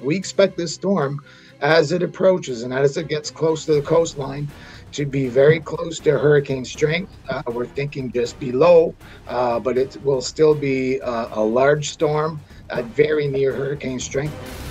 we expect this storm, as it approaches and as it gets close to the coastline, to be very close to hurricane strength. We're thinking just below, but it will still be a large storm at very near hurricane strength.